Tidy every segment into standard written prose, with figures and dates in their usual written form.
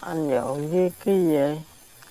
Anh nhậu với cái gì vậy?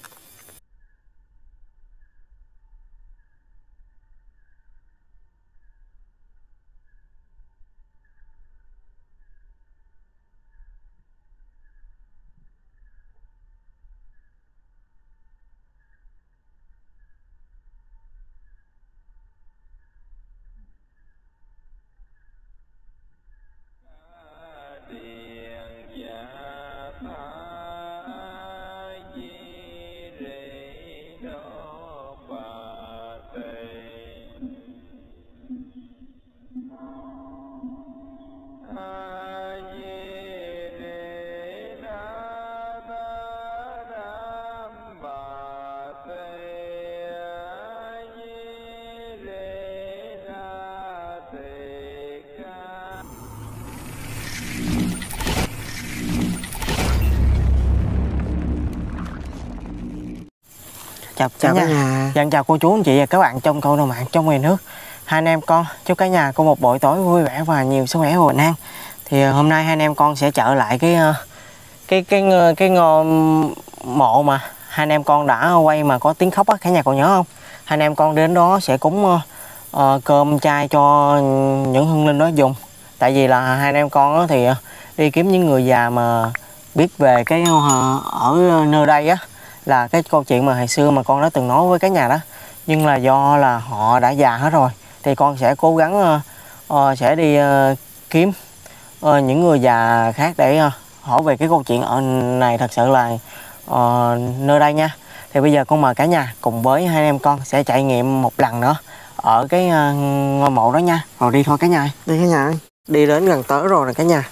Chào cả nhà. Dạ, chào cô chú anh chị và các bạn trong cộng đồng mạng trong miền nước. Hai anh em con chúc cả nhà có một buổi tối vui vẻ và nhiều sức khỏe và bình an. Thì hôm nay hai anh em con sẽ trở lại cái ngôi mộ mà hai anh em con đã quay mà có tiếng khóc á, cả nhà còn nhớ không? Hai anh em con đến đó sẽ cúng cơm chay cho những hương linh đó dùng. Tại vì là hai anh em con thì đi kiếm những người già mà biết về cái ở nơi đây á, là cái câu chuyện mà hồi xưa mà con đã từng nói với cái nhà đó, nhưng là do là họ đã già hết rồi thì con sẽ cố gắng sẽ đi kiếm những người già khác để hỏi về cái câu chuyện ở này thật sự là nơi đây nha. Thì bây giờ con mời cả nhà cùng với hai anh em con sẽ trải nghiệm một lần nữa ở cái ngôi mộ đó nha. Rồi đi thôi cả nhà, đi cả nhà ơi. Đi đến gần tới rồi nè cả nhà.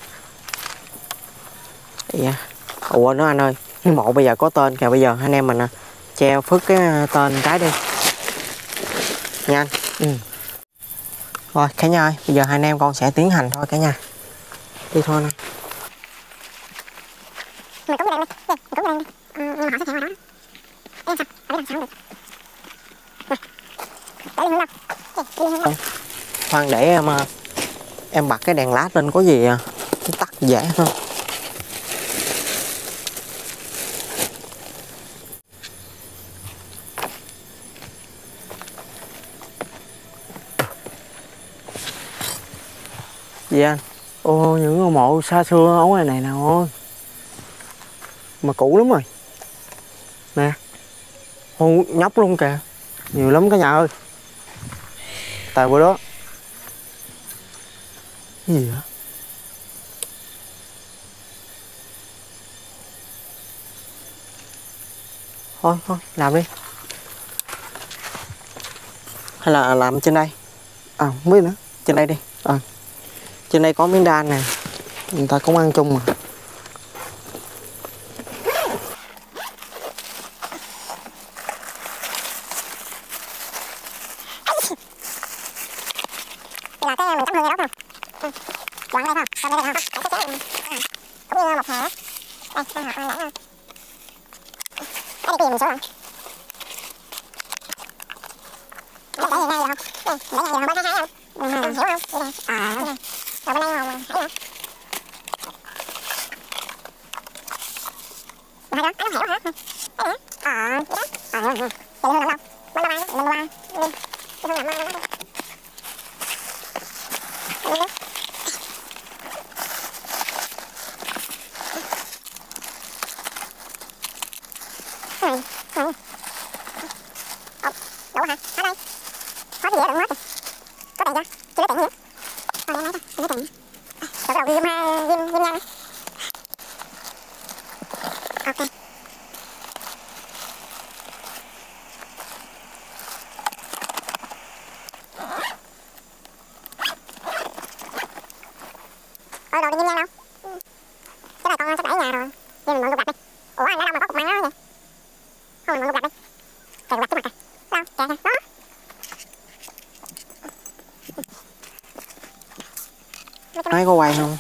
Ủa nó anh ơi, cái mộ bây giờ có tên kìa, bây giờ anh em mình treo phức cái tên cái đi nha anh. Rồi cả nhà ơi, bây giờ hai anh em con sẽ tiến hành thôi cả nhà. Đi thôi nè. Mình cúng cái đèn đi, mình cúng cái đèn đi. Họ sẽ theo đó. Em sao? Ở đây làm sao được? Để lên đâu? Khoan để em bật cái đèn led lên có gì tắt dễ hơn. Gì anh? Ô, những ngôi mộ xa xưa ở ngoài này nè ơi. Mà cũ lắm rồi. Nè. Ô, nhóc luôn kìa. Nhiều lắm cả nhà ơi. Tại bữa đó. Cái gì vậy? Thôi, làm đi. Hay là làm trên đây? À, không biết nữa. Trên đây đi. Trên đây có miếng đan nè, người ta cũng ăn chung mà. Là cái mình cắm hương ra đó không? Quặng đây không? Đây không? Cũng như một hàng đó. Đây, đang học ăn đã. Đây đi tìm số rồi. Để ngay được không? Đây, để ngay được không? Bác thấy không? Hiểu không? Đi đây. Đây. Rồi bên đây rồi, thấy không? Rồi đó, anh hiểu hả? Đây hả? Vậy đó. Vậy hương nằm đâu? Bên đâu ai? Bên đâu ai? Đi. Cái hương nằm đâu? Đi. Rồi. Đủ hả? Ở đây. Có gì vậy? Đừng hết rồi. Có tiền chưa? Chưa có tiền gì? Thôi em lấy cho, chưa có tiền. Rồi đầu ghim nha. Ok. Rồi đồ đi ghim nha đâu? Cái này con sắp đẩy nhà rồi. Ghim mình mượn cục gạch đi. Ủa anh ở đâu mà có cục măng đó vậy? Thôi mình mượn cục gạch đi. Cài cục gạch trước mặt kìa. Đâu? Kìa đó. Máy có quay không?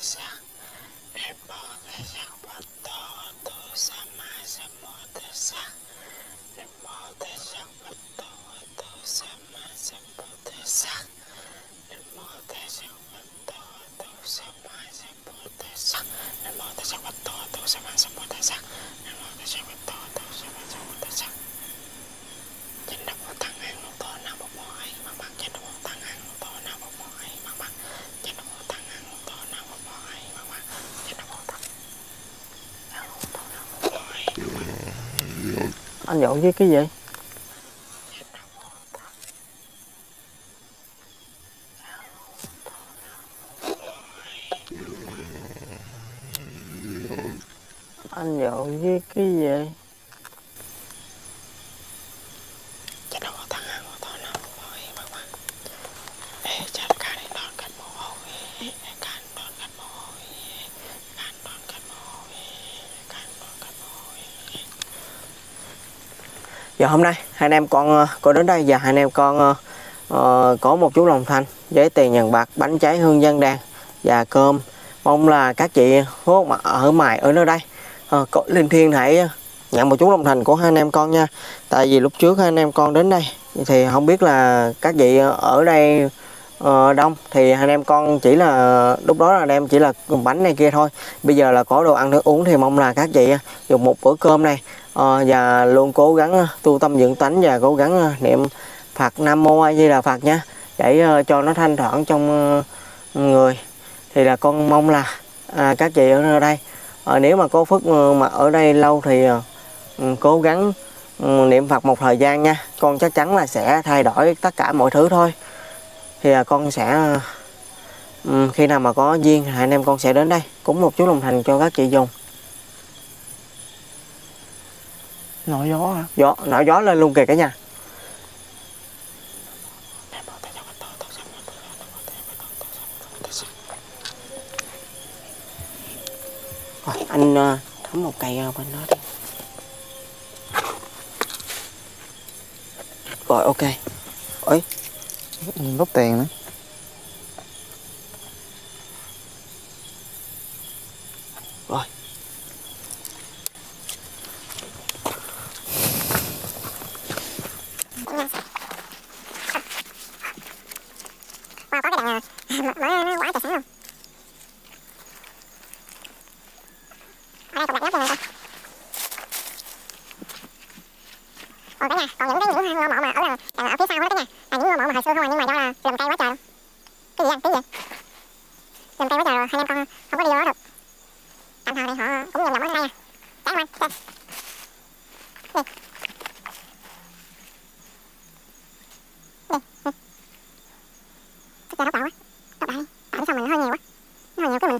Anh dọn với cái gì? Anh dọn với cái gì? Giờ hôm nay hai anh em con đến đây và hai anh em con có một chút lòng thành với tiền nhàn bạc, bánh trái hương dân đan và cơm. Mong là các chị hốt mà ở mài ở nơi đây linh thiêng hãy nhận một chút lòng thành của hai anh em con nha. Tại vì lúc trước hai anh em con đến đây thì không biết là các chị ở đây đông, thì hai anh em con chỉ là lúc đó là anh em chỉ là bánh này kia thôi. Bây giờ là có đồ ăn nước uống thì mong là các chị dùng một bữa cơm này và luôn cố gắng tu tâm dưỡng tánh và cố gắng niệm Phật Nam Mô A Di Đà Phật nha, để cho nó thanh thoảng trong người. Thì là con mong là các chị ở đây nếu mà có phước mà ở đây lâu thì cố gắng niệm Phật một thời gian nha. Con chắc chắn là sẽ thay đổi tất cả mọi thứ thôi. Thì con sẽ khi nào mà có duyên hai anh em con sẽ đến đây cúng một chút lòng thành cho các chị dùng. Nổi gió hả? Nổi gió lên luôn kìa cả nhà. Rồi, anh thấm một cây bên đó đi. Rồi ok. Ôi, rút tiền nữa. Rồi. Có cái đèn mở quả trời sáng luôn. Ở đây còn đặt nhóc luôn nè. Còn cả nhà, còn những cái ngõ mộ mà ở phía sau đó cả nhà, là những ngõ mộ mà hồi xưa thôi, nhưng mà do là lùm cây quá trời luôn. Cái gì vậy? Lùm cây quá trời rồi, hai anh em con không có đi vô đó được. Tạm thời này họ cũng nhầm ở đây nè. Trái không anh? Đây. Chắc là nó quá. Tóc đại. Tại sao mình hơi nhiều quá. Nó hơi nhiều cái mình.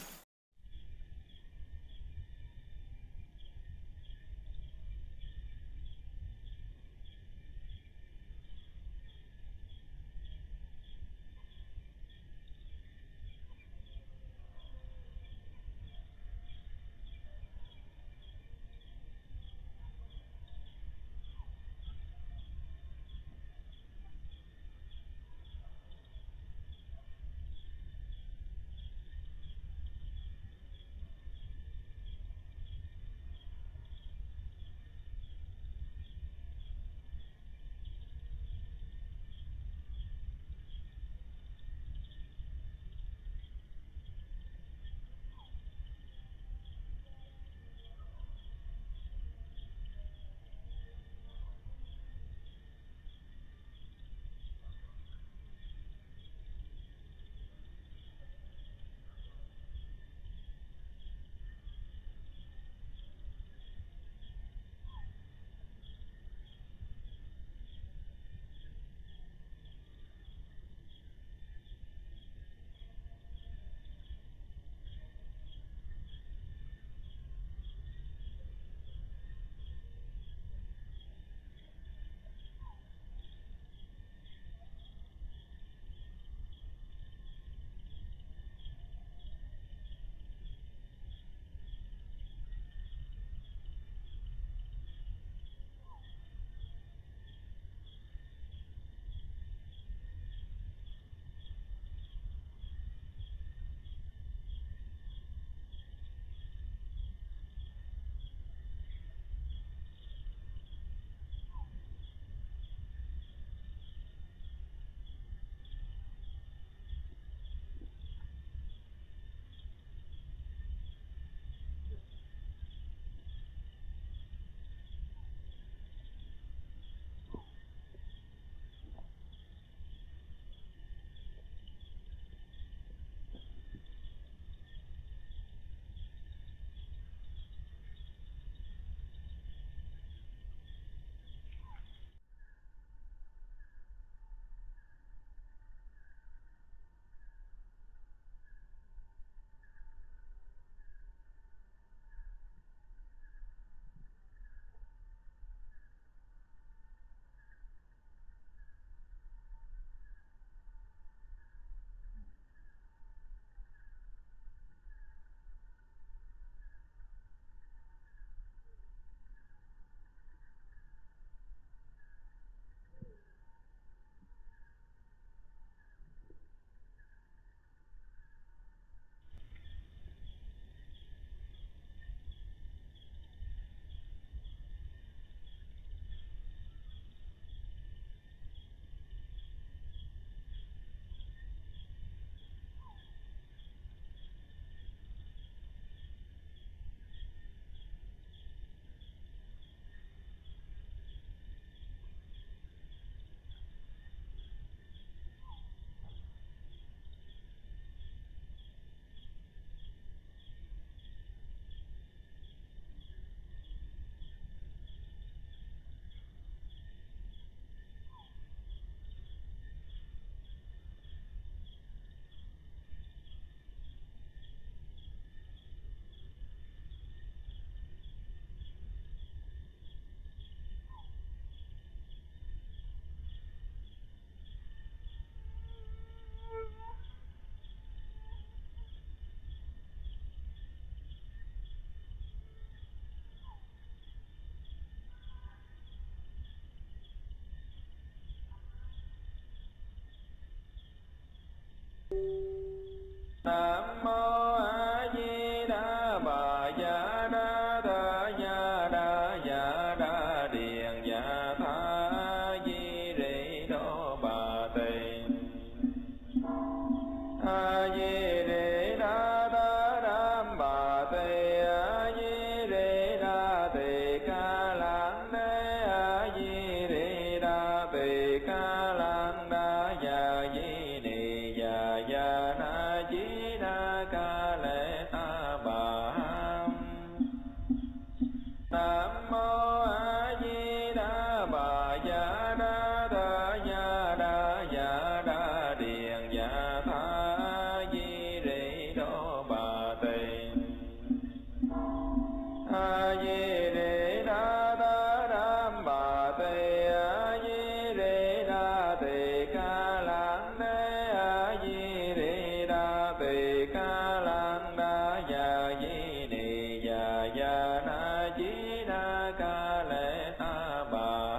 A Di Đà Ta Đam Bà Tê A Di Đà Tê Ca Lan Đê A Di Đà Tê Ca Lan Đa Ya Di Ni Ya Ya Na Di Na Ca Lệ Ta Bà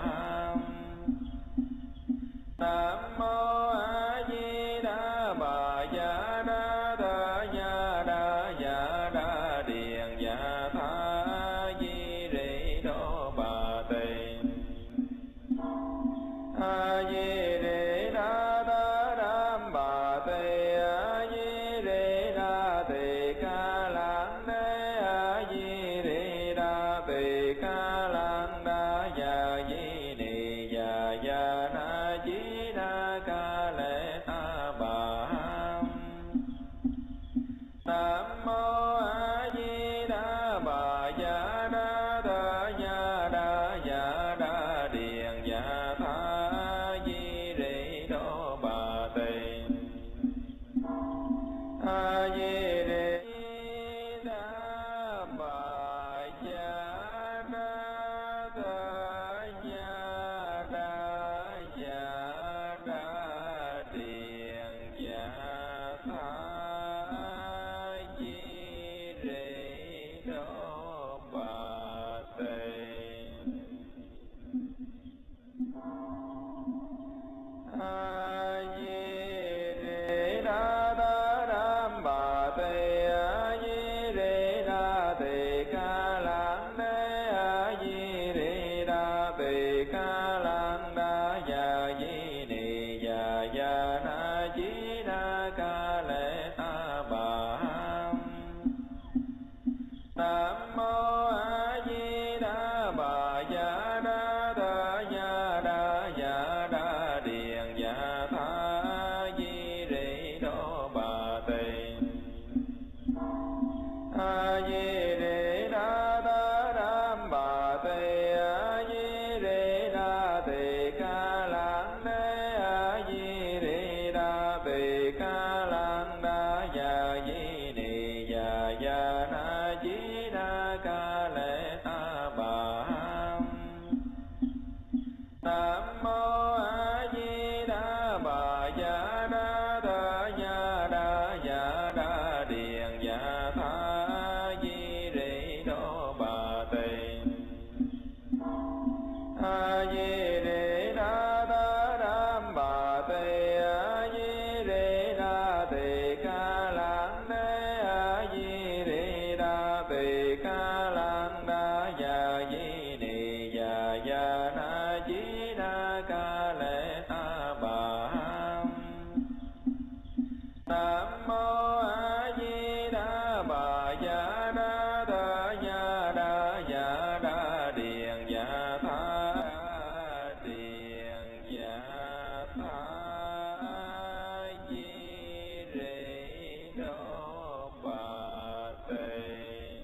Nam Mô A Di Đà Bà Ya Đa Ta Ya Đa Ya Đa Điện Ya Tha A Di Đà Bà Tê A Di Đà Ta Đam Bà Tê A Di Đà Tê Ca Lan Đê A Di Đà Tê Ca Lan Đa Ya Di Ni Ya Ya Na Di Na Ca Lệ Ta Bà Nam Mô A Di Đà Bà Ya Đa Ta Ya Đa Ya Đa Điện Ya Tha A Di Đà Bà Tê A Di Đà Bà Ya Đa Ta Ya Đa Ya Đa Điện Ya Tha A Di Đà Bà Tê A Di Đà Ta Đam Bà Tê A Di Đà Tê Ca Lan Đê A Di Đà Tê Ca Lan Đa Ya Di Ni Ya Ya Na Di Na Ca Lệ Ta Bà Nam Mô A Di Đà Bà Ya Đa Ta Ya Đa Ya Đa Điện Ya Tha A Di Đà Bà Tê A Di Đà Ta Đam Bà Tê A Di Đà Tê Ca Lan Đê A Di Đà Tê Ca Lan Đa Ya Di Ni Ya Ya Na Di Na Ca Lệ Ta Bà Nam Mô A Di Đà Bà Ya Đa Ta Ya Đa Ya Đa Điện Ya Tha A Di Đà Bà Ya Đa Ta Ya Di Đà Tê Ca Lan Đê A Di Đà Tê Ca Lan Đa Ya Di Ni Ya Ya Na Di Na Ca Lệ Ta Bà Nam Mô A Di Đà Bà Ya Đa Ta Ya Đa Ya Đa Điện Ya Tha A Di Đà Bà Tê A Di Đà Ta Đam Bà Tê A Di Đà Tê Ca Lan Đê A Di Đà Tê Ca Lan Đa Ya Di Ni Ya Ya Na Di Na Ca Lệ Ta Bà Nam Mô A Di Đà Bà Ya Đa Ta Ya Đa Ya Đa Điện Ya Tha Điện Ya Tha A Di Đà Bà Tê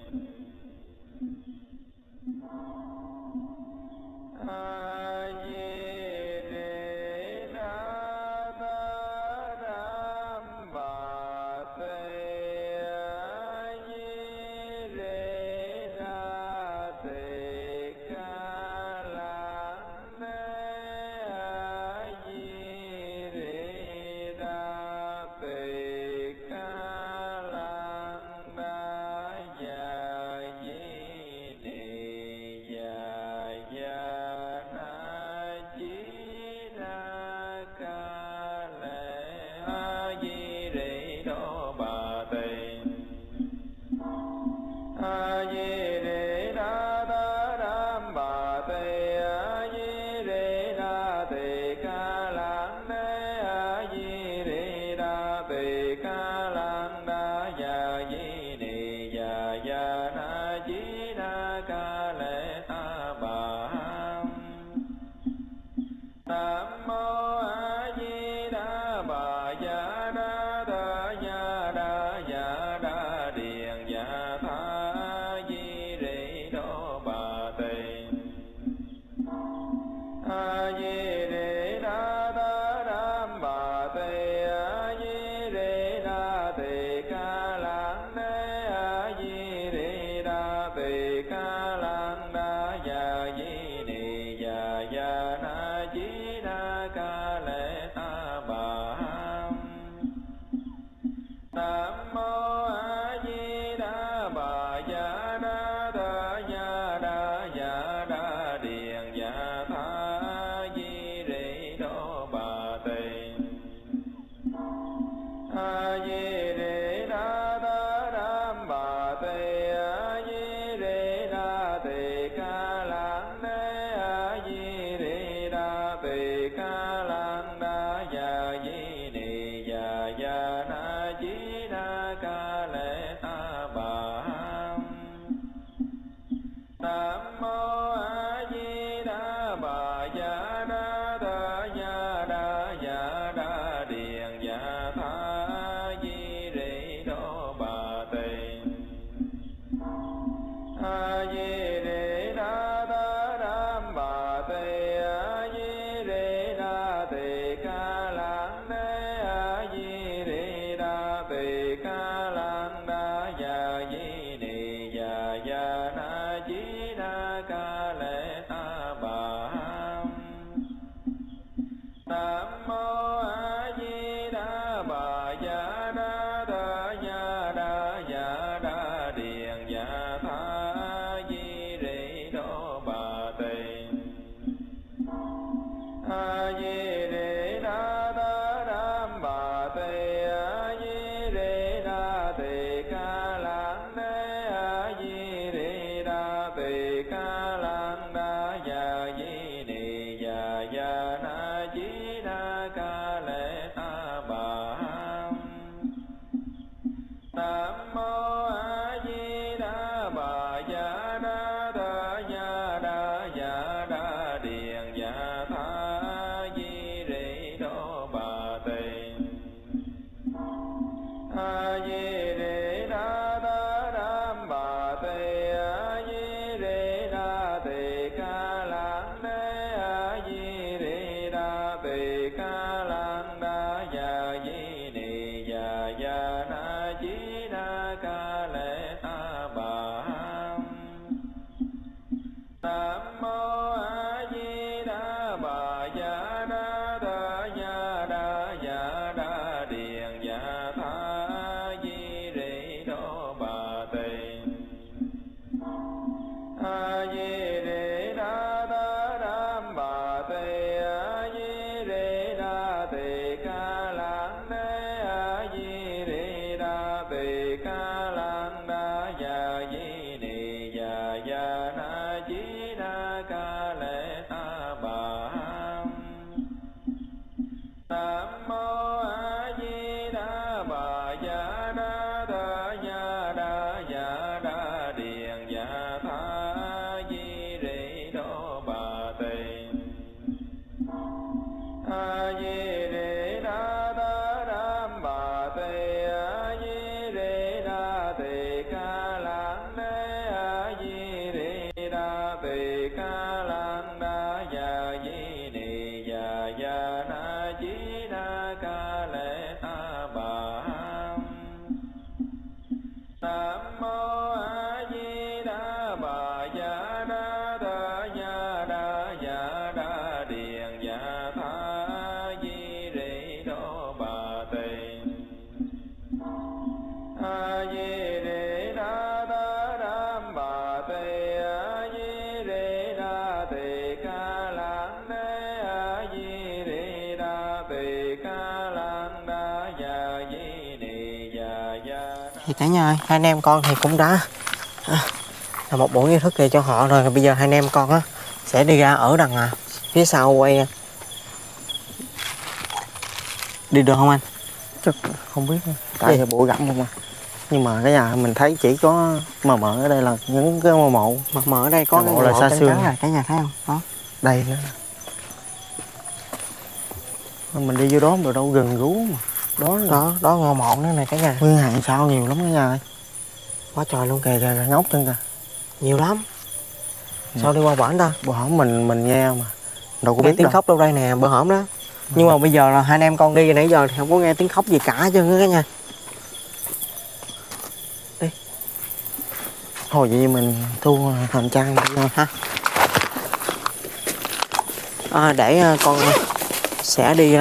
A Di Đà Ta Đam Bà Tê A Di Đà Tê Ca Lan Đê A Di Đà Tê Ca Lan Đa Ya Di Ni Ya Ya Na Di Na Ca Lệ A Di Đà Bà Tê A Di Đà Ta Đam Bà Tê A Di Đà Tê Ca Lan Đê A Di Đà Tê Ca Lan Đa Ya Di Ni Ya Ya Na Di Na Ca Lệ Ta Bà Nam Mô A Di Đà Bà Ya Đa Ta Ya Đa Ya Đa Điện Ya Tha A Di Thì cả nhà ơi, hai anh em con thì cũng đã là một buổi nghi thức kia cho họ rồi. Bây giờ hai anh em con á sẽ đi ra ở đằng phía sau quay. Đi được không anh? Chắc không biết nữa. Tại là bụi rậm không à. Nhưng mà cái nhà mình thấy chỉ có mờ mờ ở đây là những cái ngôi mộ. Mờ ở đây có cái mộ là xa xưa rồi, cả nhà thấy không? Đó. Đây nữa. Mình đi vô đó mà đâu gần gú mà. Đó ngôi mộ nữa này cả nhà. Nguyên hàng sao nhiều lắm cả nhà ơi. Quá trời luôn Kìa kìa ngóc chân kìa. Nhiều lắm. Sao đi qua bển ta? Bữa hổm mình nghe mà đâu có biết biết tiếng đâu. khóc đâu đây nè, bữa hổm đó. Nhưng mà bây giờ là hai anh em con đi nãy giờ thì không có nghe tiếng khóc gì cả chứ cả nhà. Đi. Thôi vậy mình thu hành trang đi ha. Để con sẽ đi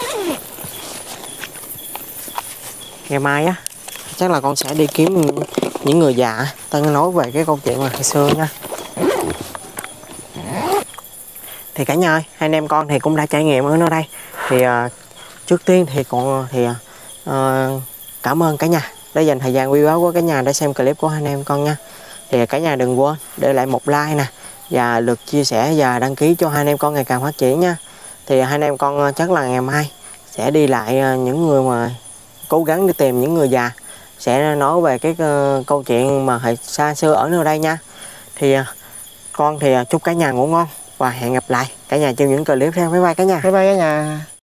ngày mai á, chắc là con sẽ đi kiếm những người già ta nói về cái câu chuyện mà hồi xưa nha. Thì cả nhà ơi, hai anh em con thì cũng đã trải nghiệm ở nơi đây. Thì trước tiên thì cảm ơn cả nhà đã dành thời gian quý báu của cả nhà để xem clip của hai anh em con nha. Thì cả nhà đừng quên để lại một like nè và lượt chia sẻ và đăng ký cho hai anh em con ngày càng phát triển nha. Thì hai anh em con chắc là ngày mai sẽ đi lại những người mà cố gắng đi tìm những người già, sẽ nói về cái câu chuyện mà hồi xa xưa ở nơi đây nha. Thì con thì chúc cả nhà ngủ ngon và hẹn gặp lại cả nhà trong những clip theo. Bye bye cả nhà. Bye bye cả nhà.